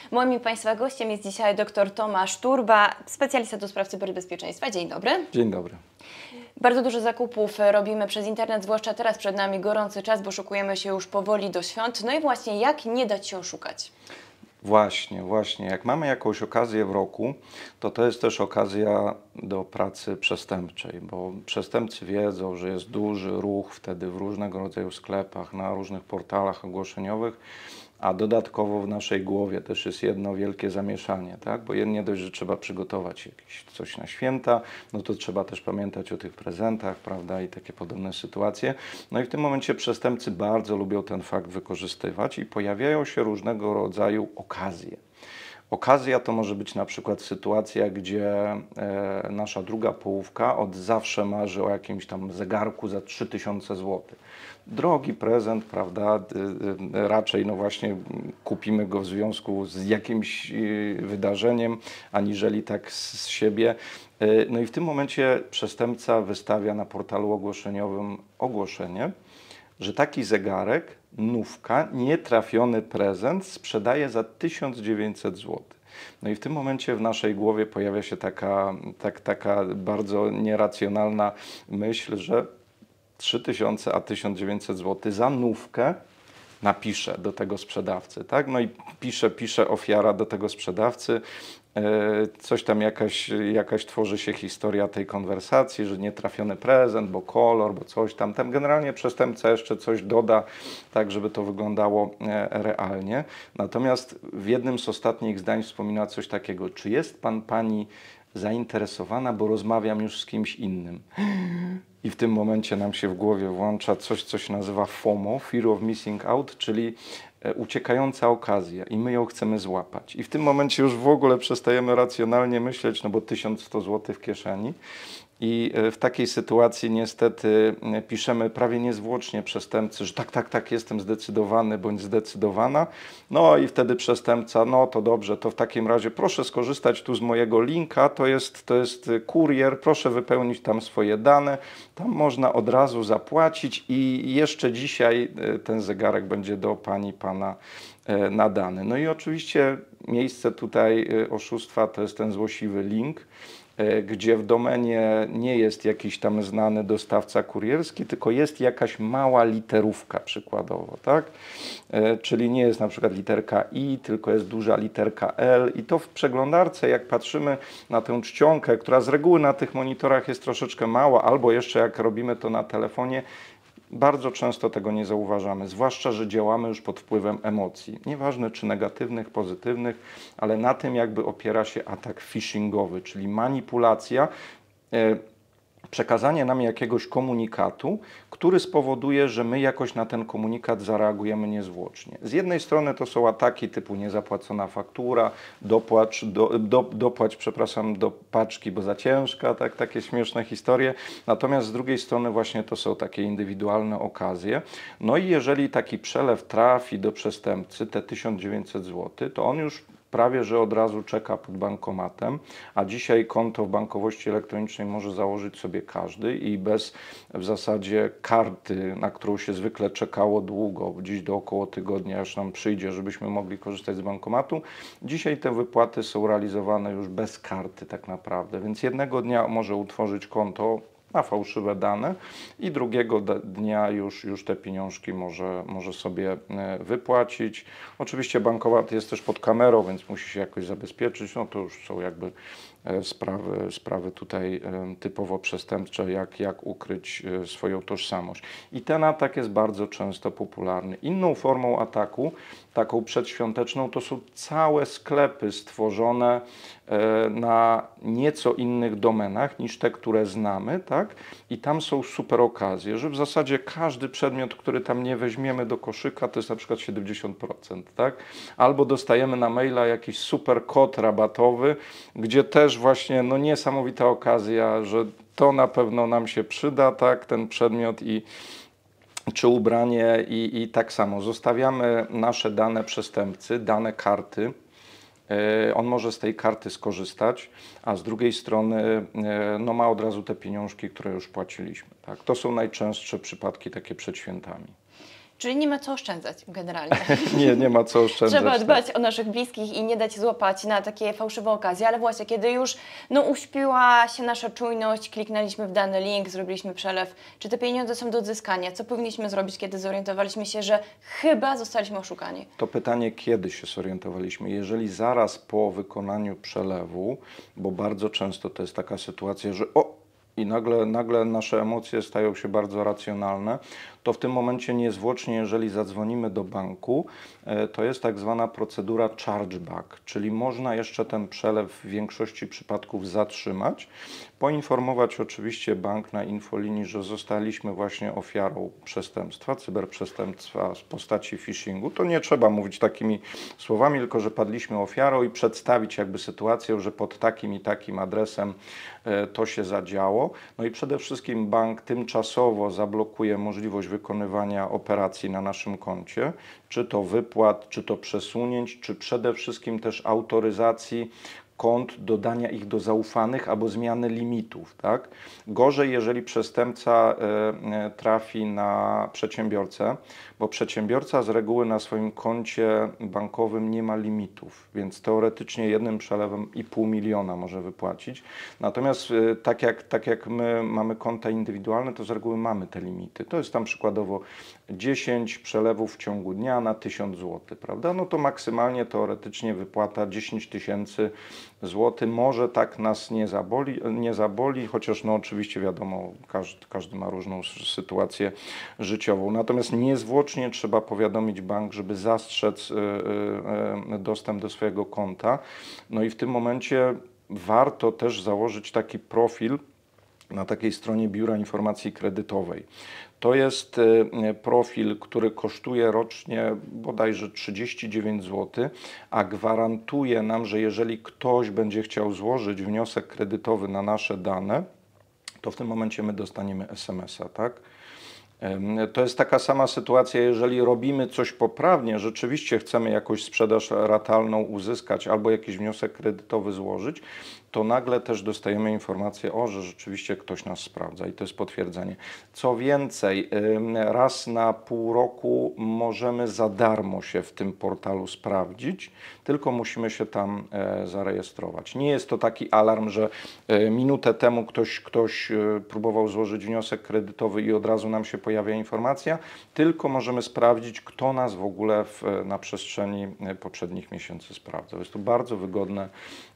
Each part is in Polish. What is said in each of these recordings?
Moim i Państwa gościem jest dzisiaj dr Tomasz Turba, specjalista do spraw cyberbezpieczeństwa. Dzień dobry. Dzień dobry. Bardzo dużo zakupów robimy przez internet, zwłaszcza teraz przed nami gorący czas, bo szykujemy się już powoli do świąt. No i właśnie, jak nie dać się oszukać? Właśnie. Jak mamy jakąś okazję w roku, to jest też okazja do pracy przestępczej, bo przestępcy wiedzą, że jest duży ruch wtedy w różnego rodzaju sklepach, na różnych portalach ogłoszeniowych, a dodatkowo w naszej głowie też jest jedno wielkie zamieszanie, tak? Bo nie dość, że trzeba przygotować jakieś coś na święta, no to trzeba też pamiętać o tych prezentach, prawda, i takie podobne sytuacje. No i w tym momencie przestępcy bardzo lubią ten fakt wykorzystywać i pojawiają się różnego rodzaju okazje. Okazja to może być na przykład sytuacja, gdzie nasza druga połówka od zawsze marzy o jakimś tam zegarku za 3000 zł. Drogi prezent, prawda, raczej no właśnie kupimy go w związku z jakimś wydarzeniem, aniżeli tak z siebie. No i w tym momencie przestępca wystawia na portalu ogłoszeniowym ogłoszenie, że taki zegarek, nówka, nietrafiony prezent sprzedaje za 1900 zł. No i w tym momencie w naszej głowie pojawia się taka bardzo nieracjonalna myśl, że 3000 a 1900 zł za nówkę napisze do tego sprzedawcy, tak? No i pisze ofiara do tego sprzedawcy, coś tam jakaś tworzy się historia tej konwersacji, że nietrafiony prezent, bo kolor, bo coś tam. Tam generalnie przestępca jeszcze coś doda, tak żeby to wyglądało realnie. Natomiast w jednym z ostatnich zdań wspomina coś takiego: czy jest pan, pani zainteresowana, bo rozmawiam już z kimś innym. I w tym momencie nam się w głowie włącza coś, co się nazywa FOMO, Fear of Missing Out, czyli uciekająca okazja i my ją chcemy złapać. I w tym momencie już w ogóle przestajemy racjonalnie myśleć, no bo 1100 zł w kieszeni. I w takiej sytuacji niestety piszemy prawie niezwłocznie przestępcy, że tak, jestem zdecydowany bądź zdecydowana. No i wtedy przestępca, no to dobrze, to w takim razie proszę skorzystać tu z mojego linka, to jest kurier, proszę wypełnić tam swoje dane, tam można od razu zapłacić i jeszcze dzisiaj ten zegarek będzie do pani, pana nadany. No i oczywiście miejsce tutaj oszustwa to jest ten złośliwy link, gdzie w domenie nie jest jakiś tam znany dostawca kurierski, tylko jest jakaś mała literówka przykładowo, tak? Czyli nie jest na przykład literka I, tylko jest duża literka L i to w przeglądarce, jak patrzymy na tę czcionkę, która z reguły na tych monitorach jest troszeczkę mała, albo jeszcze jak robimy to na telefonie, bardzo często tego nie zauważamy, zwłaszcza, że działamy już pod wpływem emocji. Nieważne czy negatywnych, pozytywnych, ale na tym jakby opiera się atak phishingowy, czyli manipulacja, przekazanie nam jakiegoś komunikatu, który spowoduje, że my jakoś na ten komunikat zareagujemy niezwłocznie. Z jednej strony to są ataki typu niezapłacona faktura, dopłać do paczki, bo za ciężka, tak, takie śmieszne historie. Natomiast z drugiej strony właśnie to są takie indywidualne okazje. No i jeżeli taki przelew trafi do przestępcy, te 1900 zł, to on już prawie że od razu czeka pod bankomatem, a dzisiaj konto w bankowości elektronicznej może założyć sobie każdy i bez w zasadzie karty, na którą się zwykle czekało długo, gdzieś do około tygodnia, aż nam przyjdzie, żebyśmy mogli korzystać z bankomatu. Dzisiaj te wypłaty są realizowane już bez karty tak naprawdę, więc jednego dnia może utworzyć konto na fałszywe dane i drugiego dnia już te pieniążki może sobie wypłacić. Oczywiście bankomat jest też pod kamerą, więc musi się jakoś zabezpieczyć. No to już są jakby sprawy tutaj typowo przestępcze, jak ukryć swoją tożsamość. I ten atak jest bardzo często popularny. Inną formą ataku, taką przedświąteczną, to są całe sklepy stworzone na nieco innych domenach niż te, które znamy, tak? I tam są super okazje, że w zasadzie każdy przedmiot, który tam nie weźmiemy do koszyka, to jest na przykład 70%, tak? Albo dostajemy na maila jakiś super kod rabatowy, gdzie też właśnie no niesamowita okazja, że to na pewno nam się przyda, tak? Ten przedmiot czy ubranie i tak samo zostawiamy nasze dane przestępcy, dane karty. On może z tej karty skorzystać, a z drugiej strony no ma od razu te pieniążki, które już płaciliśmy. Tak? To są najczęstsze przypadki takie przed świętami. Czyli nie ma co oszczędzać generalnie. Nie ma co oszczędzać. Trzeba dbać o naszych bliskich i nie dać się złapać na takie fałszywe okazje, ale właśnie kiedy już uśpiła się nasza czujność, kliknęliśmy w dany link, zrobiliśmy przelew, czy te pieniądze są do odzyskania? Co powinniśmy zrobić, kiedy zorientowaliśmy się, że chyba zostaliśmy oszukani? To pytanie, kiedy się zorientowaliśmy? Jeżeli zaraz po wykonaniu przelewu, bo bardzo często to jest taka sytuacja, że i nagle nasze emocje stają się bardzo racjonalne, to w tym momencie niezwłocznie, jeżeli zadzwonimy do banku, to jest tak zwana procedura chargeback, czyli można jeszcze ten przelew w większości przypadków zatrzymać, poinformować oczywiście bank na infolinii, że zostaliśmy właśnie ofiarą przestępstwa, cyberprzestępstwa w postaci phishingu. To nie trzeba mówić takimi słowami, tylko że padliśmy ofiarą i przedstawić jakby sytuację, że pod takim i takim adresem to się zadziało. No i przede wszystkim bank tymczasowo zablokuje możliwość wykonywania operacji na naszym koncie, czy to wypłat, czy to przesunięć, czy przede wszystkim też autoryzacji kont, dodania ich do zaufanych albo zmiany limitów. Tak? Gorzej, jeżeli przestępca trafi na przedsiębiorcę, bo przedsiębiorca z reguły na swoim koncie bankowym nie ma limitów, więc teoretycznie jednym przelewem 0,5 miliona może wypłacić. Natomiast tak jak my mamy konta indywidualne, to z reguły mamy te limity. To jest tam przykładowo 10 przelewów w ciągu dnia na 1000 zł, prawda? No to maksymalnie teoretycznie wypłata 10 000 zł. Może tak nas nie zaboli, chociaż no oczywiście wiadomo, każdy ma różną sytuację życiową. Natomiast niezwłocznie trzeba powiadomić bank, żeby zastrzec dostęp do swojego konta. No i w tym momencie warto też założyć taki profil na takiej stronie Biura Informacji Kredytowej. To jest profil, który kosztuje rocznie bodajże 39 zł, a gwarantuje nam, że jeżeli ktoś będzie chciał złożyć wniosek kredytowy na nasze dane, to w tym momencie my dostaniemy SMS-a, tak? To jest taka sama sytuacja, jeżeli robimy coś poprawnie, rzeczywiście chcemy jakąś sprzedaż ratalną uzyskać albo jakiś wniosek kredytowy złożyć, to nagle też dostajemy informację, że rzeczywiście ktoś nas sprawdza i to jest potwierdzenie. Co więcej, raz na pół roku możemy za darmo się w tym portalu sprawdzić, tylko musimy się tam zarejestrować. Nie jest to taki alarm, że minutę temu ktoś próbował złożyć wniosek kredytowy i od razu nam się pojawia informacja, tylko możemy sprawdzić, kto nas w ogóle na przestrzeni poprzednich miesięcy sprawdzał. Jest to bardzo wygodne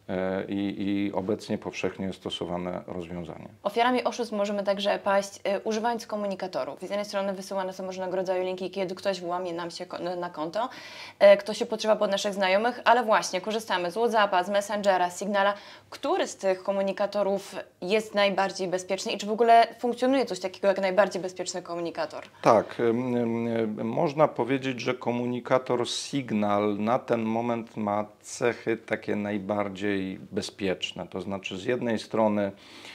i obecnie powszechnie stosowane rozwiązanie. Ofiarami oszustw możemy także paść używając komunikatorów. Z jednej strony wysyłane są różnego rodzaju linki, kiedy ktoś włamie nam się na konto, ktoś się podszywa pod naszych znajomych, ale właśnie korzystamy z WhatsAppa, z Messengera, z Signala. Który z tych komunikatorów jest najbardziej bezpieczny i czy w ogóle funkcjonuje coś takiego jak najbardziej bezpieczny komunikator? Tak, można powiedzieć, że komunikator Signal na ten moment ma cechy takie najbardziej bezpieczne. To znaczy z jednej strony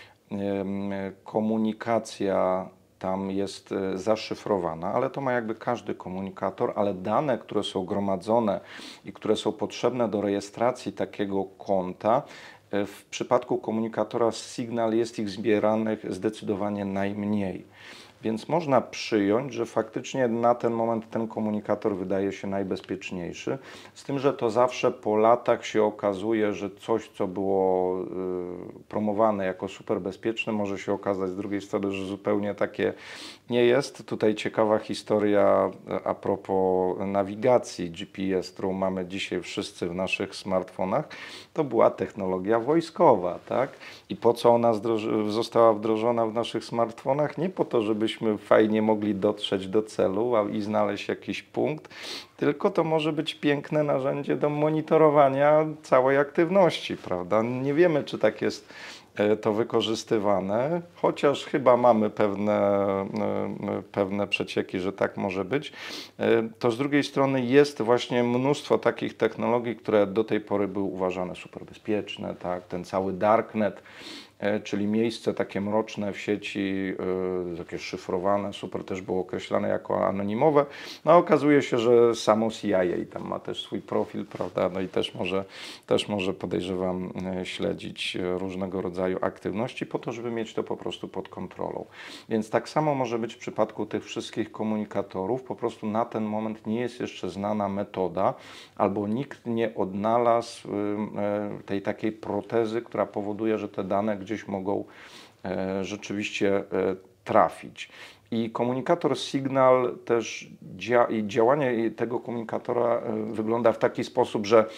komunikacja tam jest zaszyfrowana, ale to ma jakby każdy komunikator, ale dane, które są gromadzone i które są potrzebne do rejestracji takiego konta, w przypadku komunikatora Signal jest ich zbieranych zdecydowanie najmniej. Więc można przyjąć, że faktycznie na ten moment ten komunikator wydaje się najbezpieczniejszy. Z tym, że to zawsze po latach się okazuje, że coś, co było promowane jako super bezpieczne, może się okazać z drugiej strony, że zupełnie takie nie jest. Tutaj ciekawa historia a propos nawigacji GPS, którą mamy dzisiaj wszyscy w naszych smartfonach. To była technologia wojskowa, tak? I po co ona została wdrożona w naszych smartfonach? Nie po to, żebyśmy fajnie mogli dotrzeć do celu i znaleźć jakiś punkt, tylko to może być piękne narzędzie do monitorowania całej aktywności, prawda? Nie wiemy, czy tak jest to wykorzystywane, chociaż chyba mamy pewne przecieki, że tak może być. To z drugiej strony jest właśnie mnóstwo takich technologii, które do tej pory były uważane super bezpieczne, tak? Ten cały darknet, czyli miejsce takie mroczne w sieci, takie szyfrowane, super też było określane jako anonimowe. No okazuje się, że samo CIA tam ma też swój profil, prawda, no i też może podejrzewam śledzić różnego rodzaju aktywności po to, żeby mieć to po prostu pod kontrolą. Więc tak samo może być w przypadku tych wszystkich komunikatorów, po prostu na ten moment nie jest jeszcze znana metoda, albo nikt nie odnalazł tej takiej protezy, która powoduje, że te dane gdzieś mogą rzeczywiście trafić. I komunikator Signal też i działanie tego komunikatora wygląda w taki sposób, że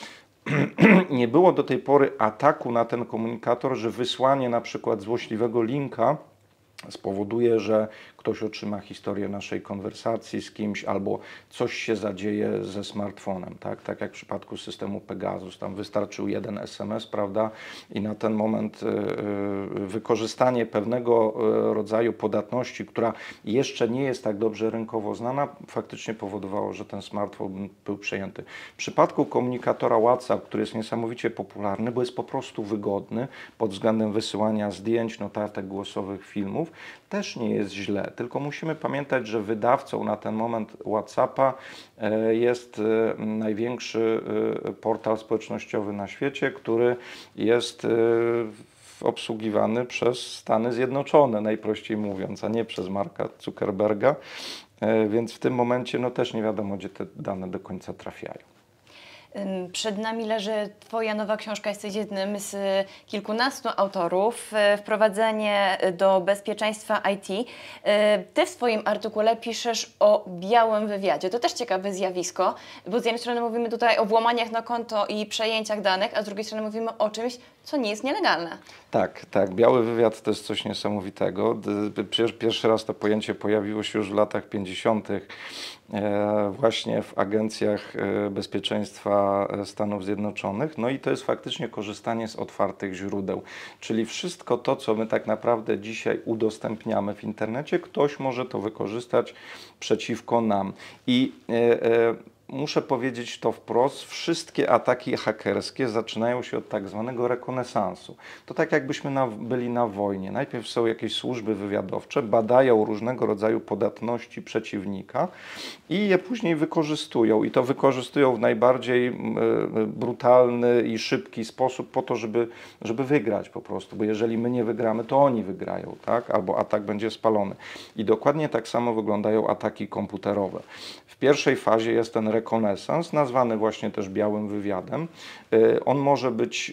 nie było do tej pory ataku na ten komunikator, że wysłanie na przykład złośliwego linka spowoduje, że ktoś otrzyma historię naszej konwersacji z kimś albo coś się zadzieje ze smartfonem, tak? Tak jak w przypadku systemu Pegasus, tam wystarczył jeden SMS, prawda? I na ten moment wykorzystanie pewnego rodzaju podatności, która jeszcze nie jest tak dobrze rynkowo znana, faktycznie powodowało, że ten smartfon był przejęty. W przypadku komunikatora WhatsApp, który jest niesamowicie popularny, bo jest po prostu wygodny pod względem wysyłania zdjęć, notatek głosowych, filmów, też nie jest źle, tylko musimy pamiętać, że wydawcą na ten moment WhatsAppa jest największy portal społecznościowy na świecie, który jest obsługiwany przez Stany Zjednoczone, najprościej mówiąc, a nie przez Marka Zuckerberga, więc w tym momencie no też nie wiadomo, gdzie te dane do końca trafiają. Przed nami leży Twoja nowa książka, jesteś jednym z kilkunastu autorów, Wprowadzenie do bezpieczeństwa IT. Ty w swoim artykule piszesz o białym wywiadzie. To też ciekawe zjawisko, bo z jednej strony mówimy tutaj o włamaniach na konto i przejęciach danych, a z drugiej strony mówimy o czymś, co nie jest nielegalne. Tak, tak. Biały wywiad to jest coś niesamowitego. Pierwszy raz to pojęcie pojawiło się już w latach 50. Właśnie w agencjach bezpieczeństwa Stanów Zjednoczonych. No i to jest faktycznie korzystanie z otwartych źródeł. Czyli wszystko to, co my tak naprawdę dzisiaj udostępniamy w internecie, ktoś może to wykorzystać przeciwko nam. I muszę powiedzieć to wprost, wszystkie ataki hakerskie zaczynają się od tak zwanego rekonesansu. To tak jakbyśmy byli na wojnie. Najpierw są jakieś służby wywiadowcze, badają różnego rodzaju podatności przeciwnika i je później wykorzystują. I to wykorzystują w najbardziej brutalny i szybki sposób po to, żeby wygrać po prostu. Bo jeżeli my nie wygramy, to oni wygrają, tak? Albo atak będzie spalony. I dokładnie tak samo wyglądają ataki komputerowe. W pierwszej fazie jest ten rekonesans, nazwany właśnie też białym wywiadem. On może być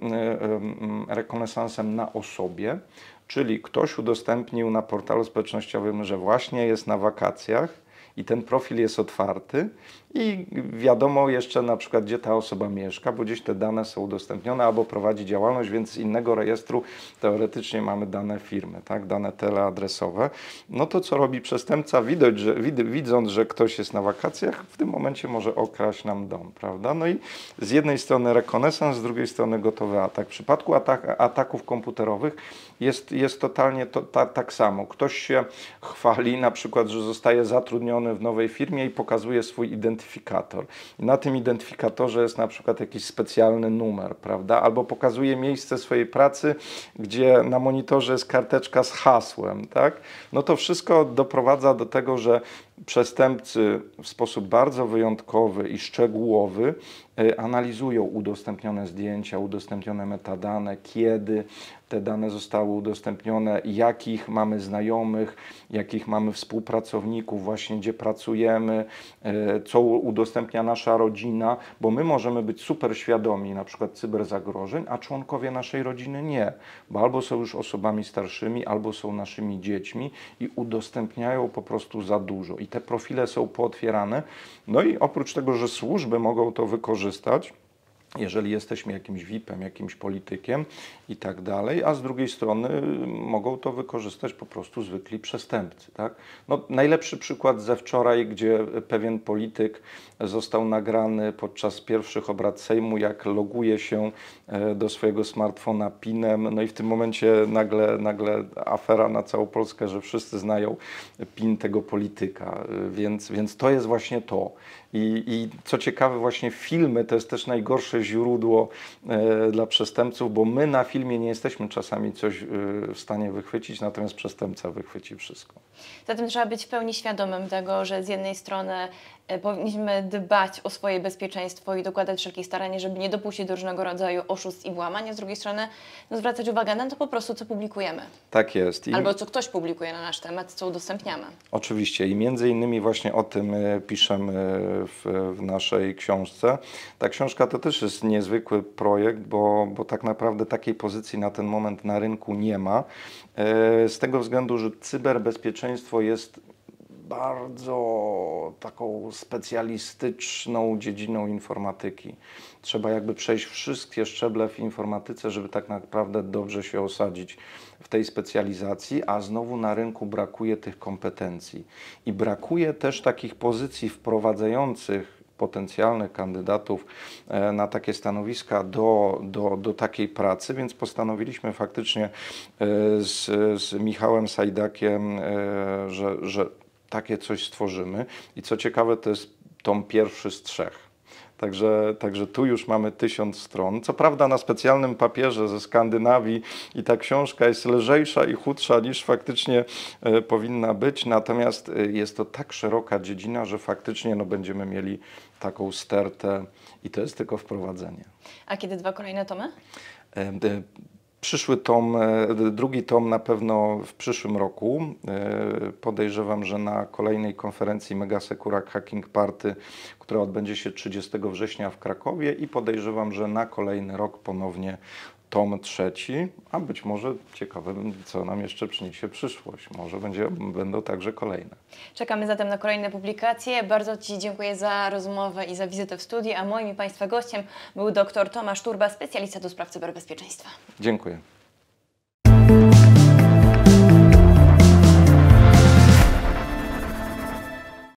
rekonesansem na osobie, czyli ktoś udostępnił na portalu społecznościowym, że właśnie jest na wakacjach i ten profil jest otwarty i wiadomo jeszcze na przykład, gdzie ta osoba mieszka, bo gdzieś te dane są udostępnione albo prowadzi działalność, więc z innego rejestru teoretycznie mamy dane firmy, tak? Dane teleadresowe. No to co robi przestępca? Widząc, że ktoś jest na wakacjach, w tym momencie może okraść nam dom, prawda? No i z jednej strony rekonesans, z drugiej strony gotowy atak. W przypadku ataków komputerowych jest totalnie tak samo. Ktoś się chwali na przykład, że zostaje zatrudniony w nowej firmie i pokazuje swój identyfikator. I na tym identyfikatorze jest na przykład jakiś specjalny numer, prawda? Albo pokazuje miejsce swojej pracy, gdzie na monitorze jest karteczka z hasłem, tak? No to wszystko doprowadza do tego, że przestępcy w sposób bardzo wyjątkowy i szczegółowy analizują udostępnione zdjęcia, udostępnione metadane, kiedy te dane zostały udostępnione, jakich mamy znajomych, jakich mamy współpracowników, właśnie gdzie pracujemy, co udostępnia nasza rodzina, bo my możemy być super świadomi na przykład cyberzagrożeń, a członkowie naszej rodziny nie, bo albo są już osobami starszymi, albo są naszymi dziećmi i udostępniają po prostu za dużo. I te profile są pootwierane. No i oprócz tego, że służby mogą to wykorzystać, jeżeli jesteśmy jakimś VIP-em, jakimś politykiem i tak dalej, a z drugiej strony mogą to wykorzystać po prostu zwykli przestępcy. Tak? No, najlepszy przykład ze wczoraj, gdzie pewien polityk został nagrany podczas pierwszych obrad Sejmu, jak loguje się do swojego smartfona PIN-em, no i w tym momencie nagle afera na całą Polskę, że wszyscy znają PIN tego polityka, więc to jest właśnie to. I co ciekawe, właśnie filmy to jest też najgorsze źródło dla przestępców, bo my na filmie nie jesteśmy czasami coś w stanie wychwycić, natomiast przestępca wychwyci wszystko. Zatem trzeba być w pełni świadomym tego, że z jednej strony powinniśmy dbać o swoje bezpieczeństwo i dokładać wszelkich starań, żeby nie dopuścić do różnego rodzaju oszustw i włamań, a z drugiej strony zwracać uwagę na to po prostu, co publikujemy. Tak jest. Albo co ktoś publikuje na nasz temat, co udostępniamy. Oczywiście i między innymi właśnie o tym piszemy w naszej książce. Ta książka to też jest niezwykły projekt, bo tak naprawdę takiej pozycji na ten moment na rynku nie ma. Z tego względu, że cyberbezpieczeństwo jest bardzo taką specjalistyczną dziedziną informatyki. Trzeba jakby przejść wszystkie szczeble w informatyce, żeby tak naprawdę dobrze się osadzić w tej specjalizacji, a znowu na rynku brakuje tych kompetencji. I brakuje też takich pozycji wprowadzających potencjalnych kandydatów na takie stanowiska do takiej pracy, więc postanowiliśmy faktycznie z Michałem Sajdakiem, że takie coś stworzymy i co ciekawe, to jest tom pierwszy z 3. Także tu już mamy 1000 stron. Co prawda na specjalnym papierze ze Skandynawii i ta książka jest lżejsza i chudsza niż faktycznie powinna być, natomiast jest to tak szeroka dziedzina, że faktycznie będziemy mieli taką stertę i to jest tylko wprowadzenie. A kiedy 2 kolejne tomy? Przyszły tom, drugi tom na pewno w przyszłym roku. Podejrzewam, że na kolejnej konferencji Mega Secure Hacking Party, która odbędzie się 30 września w Krakowie i podejrzewam, że na kolejny rok ponownie tom 3, a być może ciekawe, co nam jeszcze przyniesie przyszłość. Może będą także kolejne. Czekamy zatem na kolejne publikacje. Bardzo Ci dziękuję za rozmowę i za wizytę w studiu, a moim i Państwa gościem był dr Tomasz Turba, specjalista do spraw cyberbezpieczeństwa. Dziękuję.